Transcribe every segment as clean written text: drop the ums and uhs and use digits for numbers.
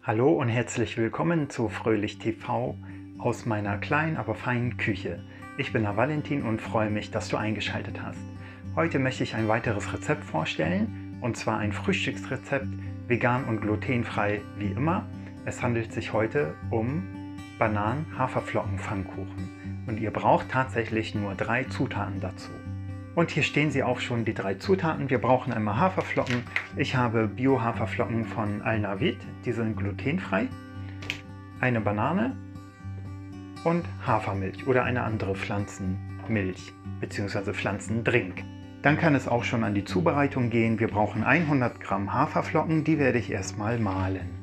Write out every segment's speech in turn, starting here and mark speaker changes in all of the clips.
Speaker 1: Hallo und herzlich willkommen zu Fröhlich TV aus meiner kleinen, aber feinen Küche. Ich bin der Valentin und freue mich, dass du eingeschaltet hast. Heute möchte ich ein weiteres Rezept vorstellen, und zwar ein Frühstücksrezept, vegan und glutenfrei wie immer. Es handelt sich heute um Bananen-Haferflocken-Pfannkuchen und ihr braucht tatsächlich nur 3 Zutaten dazu. Und hier stehen sie auch schon, die 3 Zutaten. Wir brauchen einmal Haferflocken. Ich habe Bio-Haferflocken von Alnavit, die sind glutenfrei. Eine Banane und Hafermilch oder eine andere Pflanzenmilch bzw. Pflanzendrink. Dann kann es auch schon an die Zubereitung gehen. Wir brauchen 100 Gramm Haferflocken, die werde ich erstmal mahlen.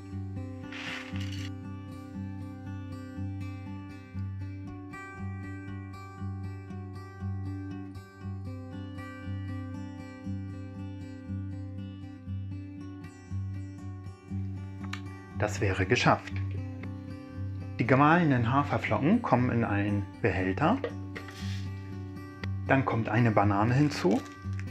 Speaker 1: Das wäre geschafft. Die gemahlenen Haferflocken kommen in einen Behälter. Dann kommt eine Banane hinzu.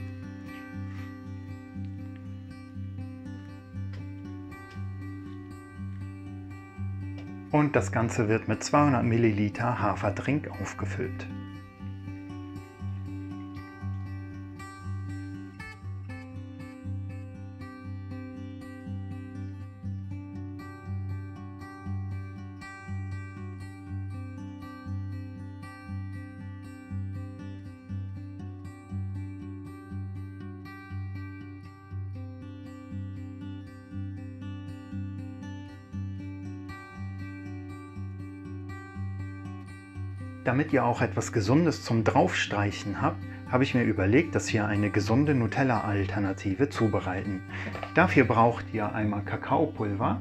Speaker 1: Und das Ganze wird mit 200 Milliliter Haferdrink aufgefüllt. Damit ihr auch etwas Gesundes zum Draufstreichen habt, habe ich mir überlegt, dass wir eine gesunde Nutella-Alternative zubereiten. Dafür braucht ihr einmal Kakaopulver,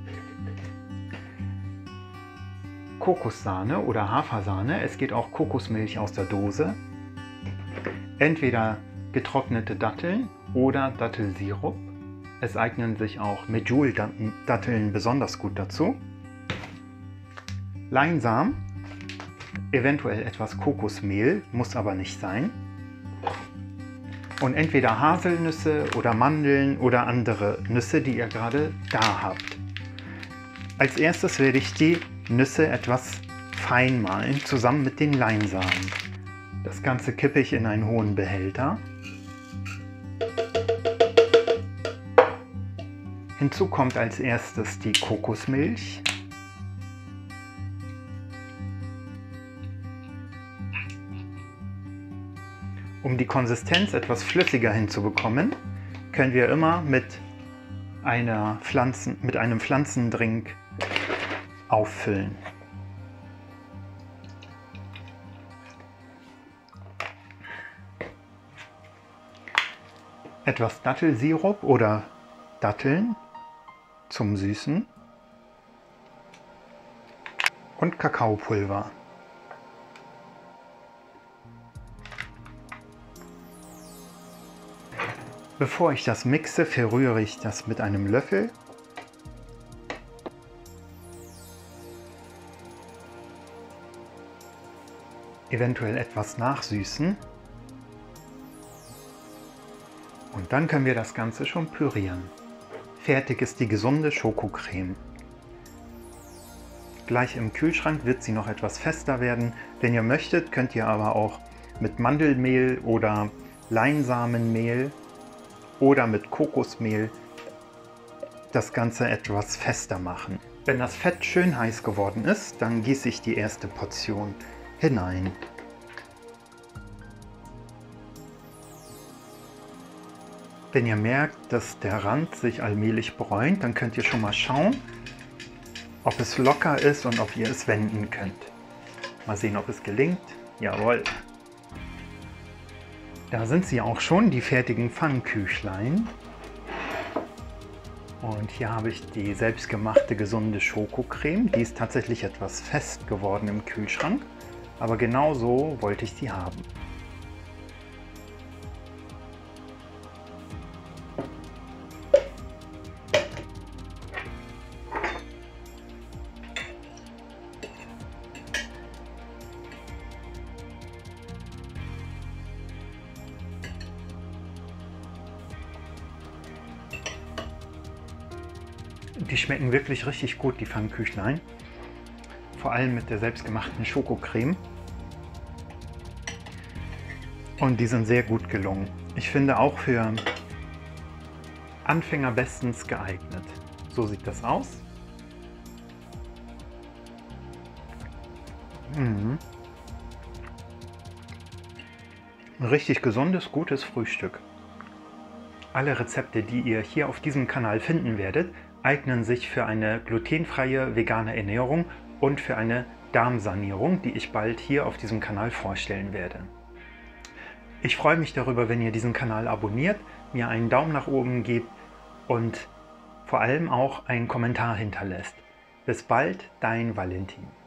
Speaker 1: Kokossahne oder Hafersahne, es geht auch Kokosmilch aus der Dose, entweder getrocknete Datteln oder Dattelsirup. Es eignen sich auch Medjool-Datteln besonders gut dazu, Leinsamen, eventuell etwas Kokosmehl, muss aber nicht sein. Und entweder Haselnüsse oder Mandeln oder andere Nüsse, die ihr gerade da habt. Als erstes werde ich die Nüsse etwas fein mahlen, zusammen mit den Leinsamen. Das Ganze kippe ich in einen hohen Behälter. Hinzu kommt als erstes die Kokosmilch. Um die Konsistenz etwas flüssiger hinzubekommen, können wir immer mit einem Pflanzendrink auffüllen. Etwas Dattelsirup oder Datteln zum Süßen und Kakaopulver. Bevor ich das mixe, verrühre ich das mit einem Löffel. Eventuell etwas nachsüßen. Und dann können wir das Ganze schon pürieren. Fertig ist die gesunde Schokocreme. Gleich im Kühlschrank wird sie noch etwas fester werden. Wenn ihr möchtet, könnt ihr aber auch mit Mandelmehl oder Leinsamenmehl oder mit Kokosmehl das Ganze etwas fester machen. Wenn das Fett schön heiß geworden ist, dann gieße ich die erste Portion hinein. Wenn ihr merkt, dass der Rand sich allmählich bräunt, dann könnt ihr schon mal schauen, ob es locker ist und ob ihr es wenden könnt. Mal sehen, ob es gelingt. Jawohl! Da sind sie auch schon, die fertigen Pfannenküchlein. Und hier habe ich die selbstgemachte gesunde Schokocreme. Die ist tatsächlich etwas fest geworden im Kühlschrank, aber genau so wollte ich sie haben. Die schmecken wirklich richtig gut, die Pfannkuchlein. Vor allem mit der selbstgemachten Schokocreme. Und die sind sehr gut gelungen. Ich finde auch für Anfänger bestens geeignet. So sieht das aus. Mhm. Ein richtig gesundes, gutes Frühstück. Alle Rezepte, die ihr hier auf diesem Kanal finden werdet, eignen sich für eine glutenfreie vegane Ernährung und für eine Darmsanierung, die ich bald hier auf diesem Kanal vorstellen werde. Ich freue mich darüber, wenn ihr diesen Kanal abonniert, mir einen Daumen nach oben gebt und vor allem auch einen Kommentar hinterlässt. Bis bald, dein Valentin.